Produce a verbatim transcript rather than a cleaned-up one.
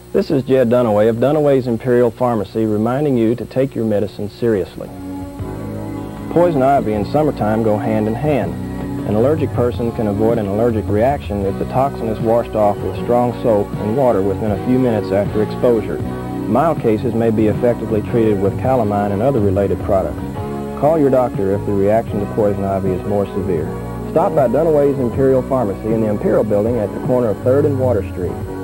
This is Jed Dunaway of Dunaway's Imperial Pharmacy reminding you to take your medicine seriously. Poison ivy and summertime go hand in hand. An allergic person can avoid an allergic reaction if the toxin is washed off with strong soap and water within a few minutes after exposure. Mild cases may be effectively treated with calamine and other related products. Call your doctor if the reaction to poison ivy is more severe. Stop by Dunaway's Imperial Pharmacy in the Imperial Building at the corner of third and Water Street.